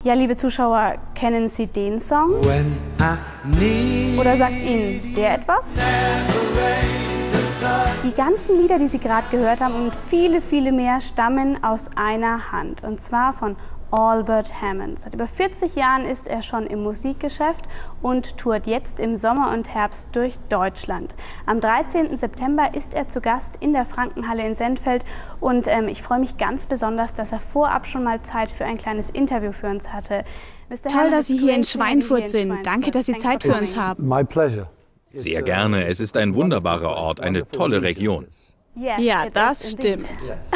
Ja, liebe Zuschauer, kennen Sie den Song? Oder sagt Ihnen der etwas? Die ganzen Lieder, die Sie gerade gehört haben und viele, viele mehr stammen aus einer Hand. Und zwar von Albert Hammond. Seit über 40 Jahren ist er schon im Musikgeschäft und tourt jetzt im Sommer und Herbst durch Deutschland. Am 13. September ist er zu Gast in der Frankenhalle in Sennfeld und ich freue mich ganz besonders, dass er vorab schon mal Zeit für ein kleines Interview für uns hatte. Toll, dass Sie hier in Schweinfurt sind. Danke, dass Sie Zeit für uns haben. My pleasure. Sehr gerne. Es ist ein wunderbarer Ort, eine tolle Region. Ja, das stimmt.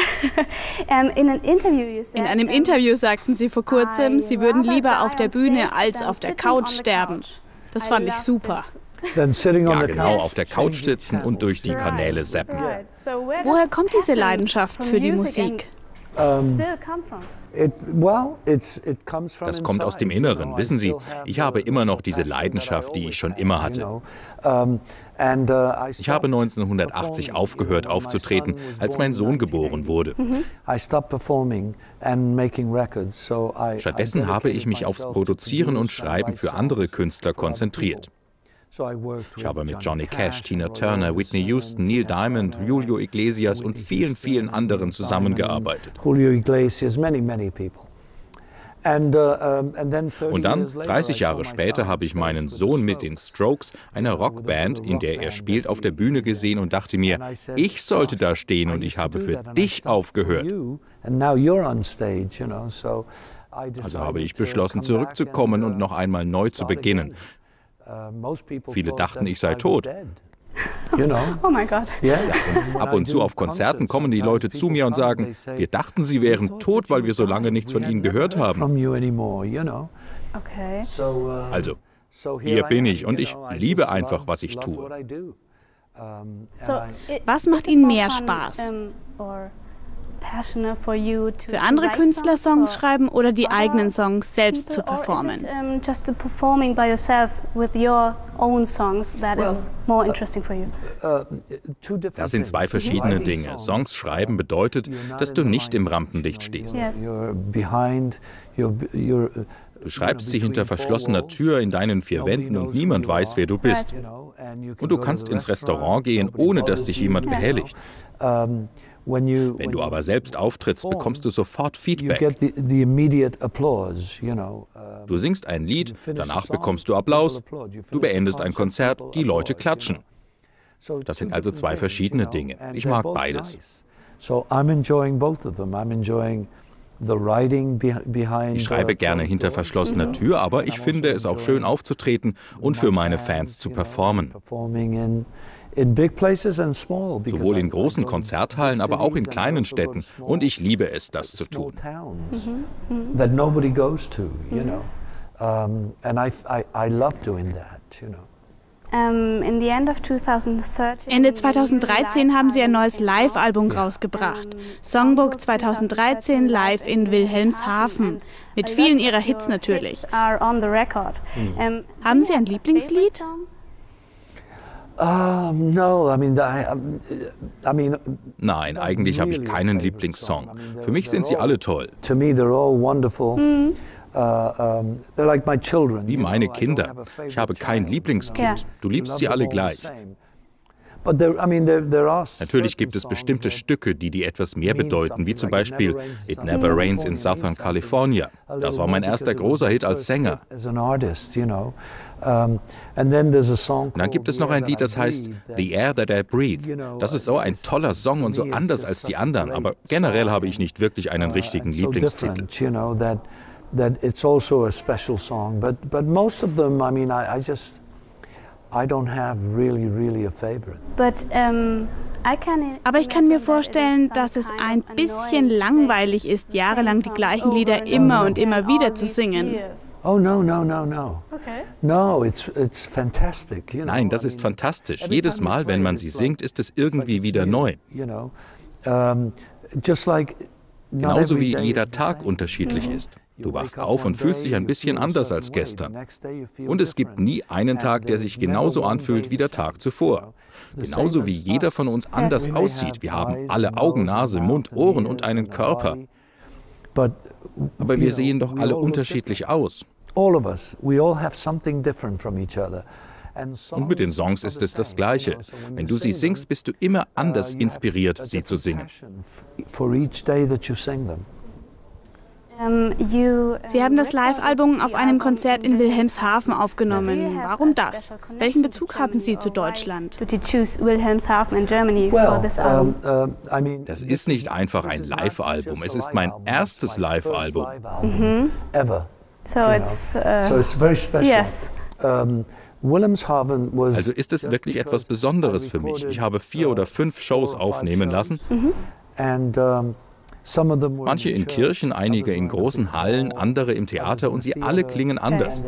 In einem Interview sagten Sie vor kurzem, Sie würden lieber auf der Bühne als auf der Couch sterben. Das fand ich super. Ja, genau, auf der Couch sitzen und durch die Kanäle zappen. Woher kommt diese Leidenschaft für die Musik? Das kommt aus dem Inneren. Wissen Sie, ich habe immer noch diese Leidenschaft, die ich schon immer hatte. Ich habe 1980 aufgehört aufzutreten, als mein Sohn geboren wurde. Stattdessen habe ich mich aufs Produzieren und Schreiben für andere Künstler konzentriert. Ich habe mit Johnny Cash, Tina Turner, Whitney Houston, Neil Diamond, Julio Iglesias und vielen, vielen anderen zusammengearbeitet. Und dann, 30 Jahre später, habe ich meinen Sohn mit den Strokes, einer Rockband, in der er spielt, auf der Bühne gesehen und dachte mir, ich sollte da stehen und ich habe für dich aufgehört. Also habe ich beschlossen, zurückzukommen und noch einmal neu zu beginnen. Viele dachten, ich sei tot. Oh mein Gott. Ab und zu auf Konzerten kommen die Leute zu mir und sagen, wir dachten, sie wären tot, weil wir so lange nichts von ihnen gehört haben. Okay. Also, hier bin ich und ich liebe einfach, was ich tue. Was macht Ihnen mehr Spaß? Für andere Künstler Songs schreiben oder die eigenen Songs selbst zu performen? Das sind zwei verschiedene Dinge. Songs schreiben bedeutet, dass du nicht im Rampenlicht stehst. Du schreibst sie hinter verschlossener Tür in deinen vier Wänden und niemand weiß, wer du bist. Und du kannst ins Restaurant gehen, ohne dass dich jemand behelligt. Wenn du aber selbst auftrittst, bekommst du sofort Feedback. Du singst ein Lied, danach bekommst du Applaus. Du beendest ein Konzert, die Leute klatschen. Das sind also zwei verschiedene Dinge. Ich mag beides. Ich schreibe gerne hinter verschlossener Tür, aber ich finde es auch schön aufzutreten und für meine Fans zu performen. Sowohl in großen Konzerthallen, aber auch in kleinen Städten. Und ich liebe es, das zu tun. Ende 2013 haben Sie ein neues Live-Album rausgebracht. Songbook 2013 live in Wilhelmshaven. Mit vielen Ihrer Hits natürlich. Haben Sie ein Lieblingslied? Nein, eigentlich habe ich keinen Lieblingssong. Für mich sind sie alle toll. Wie meine Kinder. Ich habe kein Lieblingskind. Du liebst sie alle gleich. Natürlich gibt es bestimmte Stücke, die dir etwas mehr bedeuten, wie zum Beispiel It Never Rains in Southern California. Das war mein erster großer Hit als Sänger. Und dann gibt es noch ein Lied, das heißt The Air That I Breathe. Das ist so ein toller Song und so anders als die anderen, aber generell habe ich nicht wirklich einen richtigen Lieblingstitel. That it's also a special song, but most of them, I mean, I don't have really a favorite. Aber ich kann mir vorstellen, dass es ein bisschen langweilig ist, jahrelang die gleichen Lieder immer und immer wieder zu singen. Oh no. No, it's fantastic. Nein, das ist fantastisch. Jedes Mal, wenn man sie singt, ist es irgendwie wieder neu. Genauso wie jeder Tag unterschiedlich ist. Du wachst auf und fühlst dich ein bisschen anders als gestern. Und es gibt nie einen Tag, der sich genauso anfühlt wie der Tag zuvor. Genauso wie jeder von uns anders aussieht. Wir haben alle Augen, Nase, Mund, Ohren und einen Körper. Aber wir sehen doch alle unterschiedlich aus. Und mit den Songs ist es das Gleiche. Wenn du sie singst, bist du immer anders inspiriert, sie zu singen. Sie haben das Live-Album auf einem Konzert in Wilhelmshaven aufgenommen. Warum das? Welchen Bezug haben Sie zu Deutschland? Das ist nicht einfach ein Live-Album. Es ist mein erstes Live-Album. So it's very special. Yes. Also ist es wirklich etwas Besonderes für mich. Ich habe 4 oder 5 Shows aufnehmen lassen. Manche in Kirchen, einige in großen Hallen, andere im Theater und sie alle klingen anders.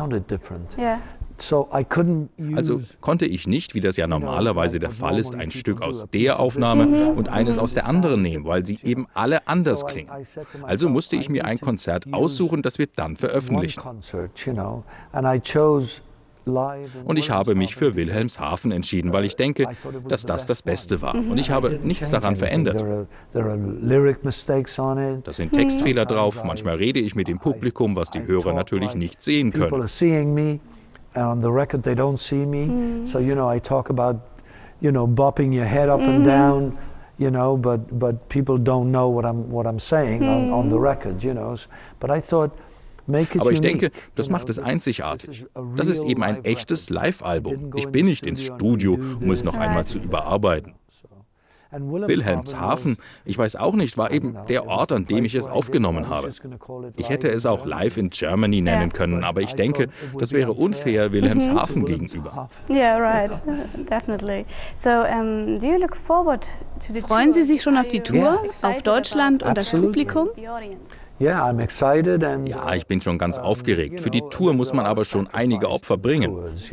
Also konnte ich nicht, wie das ja normalerweise der Fall ist, ein Stück aus der Aufnahme und eines aus der anderen nehmen, weil sie eben alle anders klingen. Also musste ich mir ein Konzert aussuchen, das wir dann veröffentlichen. Und ich habe mich für Wilhelmshaven entschieden, weil ich denke, dass das das Beste war. Und ich habe nichts daran verändert. Da sind Textfehler drauf, manchmal rede ich mit dem Publikum, was die Hörer natürlich nicht sehen können. On the record, they don't see me. So, I talk about, bopping your head up and down, but people don't know what I'm saying on the record, But I thought, aber ich denke, das macht es einzigartig. Das ist eben ein echtes Live-Album. Ich bin nicht ins Studio, um es noch einmal zu überarbeiten. Wilhelmshaven, ich weiß auch nicht, war eben der Ort, an dem ich es aufgenommen habe. Ich hätte es auch Live in Germany nennen können, aber ich denke, das wäre unfair Wilhelmshaven gegenüber. Yeah, right, definitely. So, do you look forward to the tour? Freuen Sie sich schon auf die Tour, auf Deutschland und das Publikum? Ja, ich bin schon ganz aufgeregt. Für die Tour muss man aber schon einige Opfer bringen.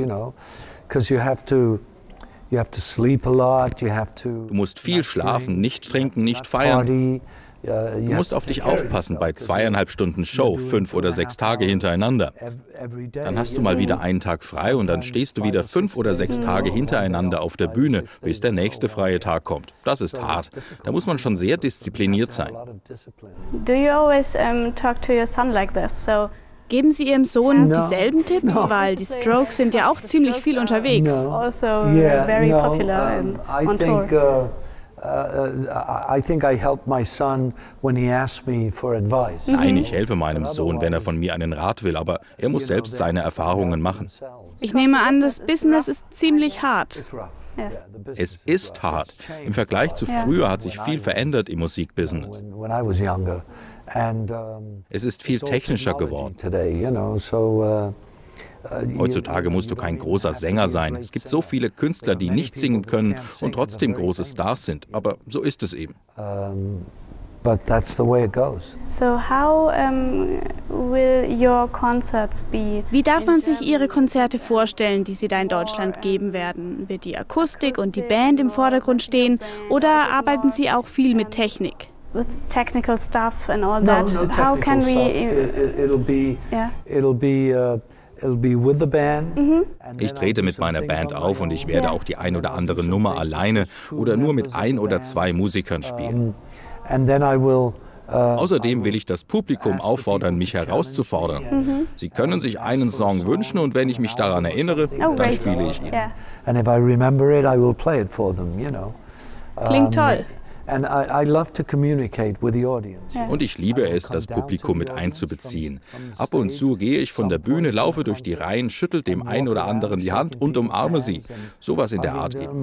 Du musst viel schlafen, nicht trinken, nicht feiern. Du musst auf dich aufpassen bei 2,5 Stunden Show, 5 oder 6 Tage hintereinander. Dann hast du mal wieder einen Tag frei und dann stehst du wieder 5 oder 6 Tage hintereinander auf der Bühne, bis der nächste freie Tag kommt. Das ist hart. Da muss man schon sehr diszipliniert sein. Do you always talk to your son like this? So Geben Sie Ihrem Sohn dieselben Tipps, weil die Strokes sind ja auch ziemlich viel unterwegs. Also very popular on tour. I think I help my son when he asks me for advice. Nein, ich helfe meinem Sohn, wenn er von mir einen Rat will, aber er muss selbst seine Erfahrungen machen. Ich nehme an, das Business ist ziemlich hart. Yes. Es ist hart. Im Vergleich zu früher hat sich viel verändert im Musikbusiness. Es ist viel technischer geworden. Heutzutage musst du kein großer Sänger sein. Es gibt so viele Künstler, die nicht singen können und trotzdem große Stars sind. Aber so ist es eben. But that's the way it goes. So how will your concerts be? Wie darf man sich Ihre Konzerte vorstellen, die Sie da in Deutschland geben werden? Wird die Akustik und die Band im Vordergrund stehen oder arbeiten Sie auch viel mit Technik? With technical stuff and all that. No How can we? It'll be with the band. Ich trete mit meiner Band auf und ich werde auch die ein oder andere Nummer alleine oder nur mit 1 oder 2 Musikern spielen. Außerdem will ich das Publikum auffordern, mich herauszufordern. Sie können sich einen Song wünschen und wenn ich mich daran erinnere, dann spiele ich ihn. Klingt toll. Und ich liebe es, das Publikum mit einzubeziehen. Ab und zu gehe ich von der Bühne, laufe durch die Reihen, schüttel dem einen oder anderen die Hand und umarme sie. Sowas in der Art eben.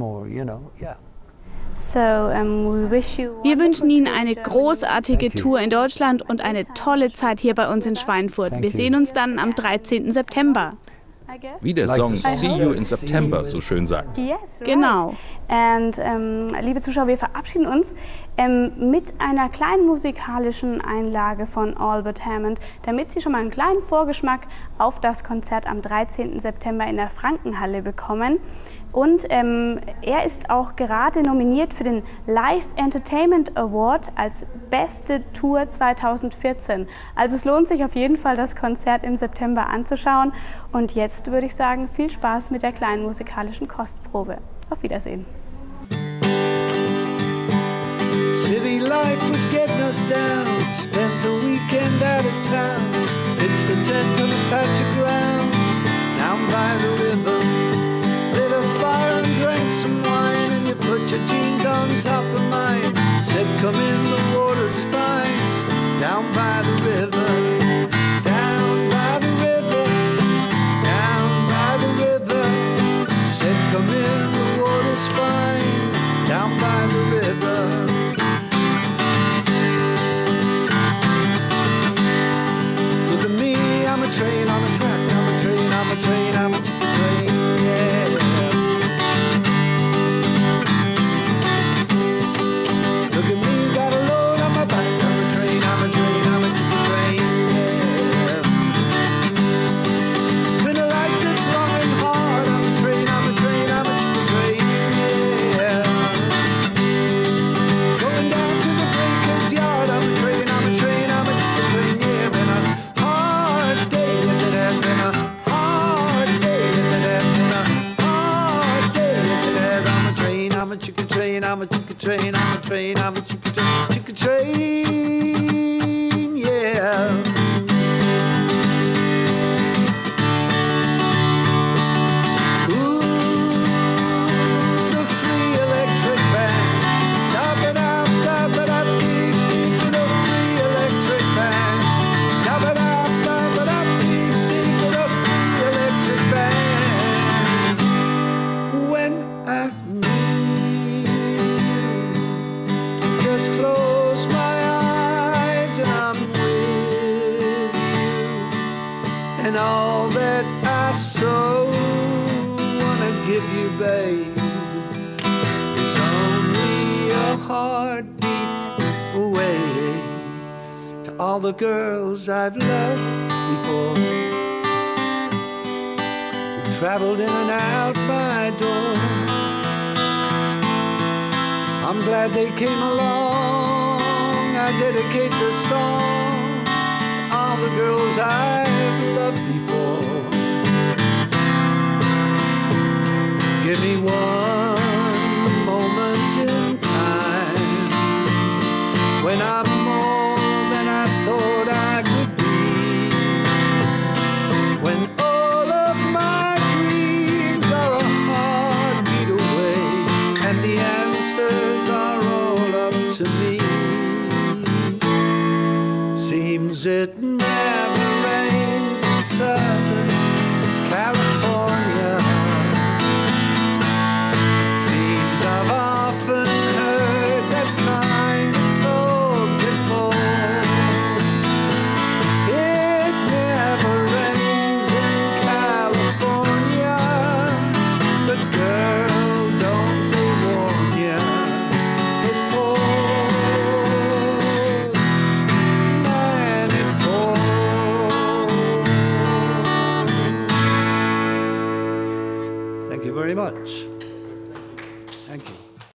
Wir wünschen Ihnen eine großartige Tour in Deutschland und eine tolle Zeit hier bei uns in Schweinfurt. Wir sehen uns dann am 13. September. Wie der Song See You in September so schön sagt. Genau. Und liebe Zuschauer, wir verabschieden uns mit einer kleinen musikalischen Einlage von Albert Hammond, damit Sie schon mal einen kleinen Vorgeschmack auf das Konzert am 13. September in der Frankenhalle bekommen. Und er ist auch gerade nominiert für den Live Entertainment Award als beste Tour 2014. Also es lohnt sich auf jeden Fall, das Konzert im September anzuschauen. Und jetzt würde ich sagen, viel Spaß mit der kleinen musikalischen Kostprobe. Auf Wiedersehen. City life was getting us down. Spent a weekend out of town. Pitched a tent on a patch of ground down by the river. Lit a fire and drank some wine. And you put your jeans on top of mine. Said come in, the water's fine. Down by the river. Down by the river. Down by the river. Said come in, the water's fine. Down by the river. Look at me, I'm a train on a track. I'm a train, I'm a train, I'm a chicken train, yeah. Look at me, got a load on my back. I'm a train, I'm a train, I'm a chicken train, yeah. Been a life that's long and hard. I'm a train, I'm a train, I'm a chicken train, yeah. Going down to the breaker's yard. I'm a train, I'm a train, I'm a chicken train, yeah. Been a hard day, yes it has been a hard day, yes it has been a hard day, yes it has. I'm a train, I'm a chicken train, I'm a chicken train, I'm a train, I'm a chicken train, yeah. Ooh, the free electric band. Da-ba-da-da-ba-da-beep, beep, the free electric band. Da-ba-da-da-ba-da-beep, beep, the free electric band. When I meet you, just close my eyes and I'm with you. And all that I so wanna give you, babe, is only a heartbeat away. To all the girls I've loved before, who traveled in and out my door, I'm glad they came along. I dedicate this song to all the girls I've loved before. Give me one moment in time when I'm more than I thought I could be, when all of my dreams are a heartbeat away and the answers are all up to me. Seems it never rains in Southern California. Seems I've often heard that kind of talk before. It never rains in California, but girl, don't they warn ya? It pours, man, it pours. Thank you very much.